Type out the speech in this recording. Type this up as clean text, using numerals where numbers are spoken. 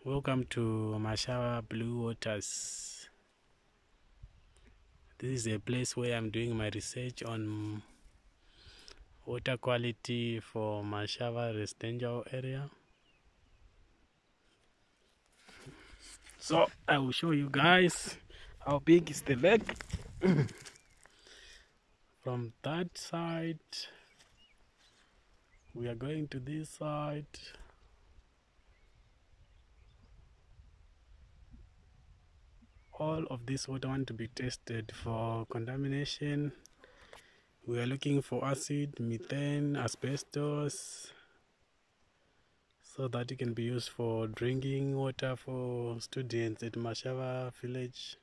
Welcome to Mashava Blue Waters. This is a place where I'm doing my research on water quality for Mashava residential area. So I will show you guys how big is the lake. From that side, we are going to this side. All of this water want to be tested for contamination. We are looking for acid, methane, asbestos, so that it can be used for drinking water for students at Mashava village.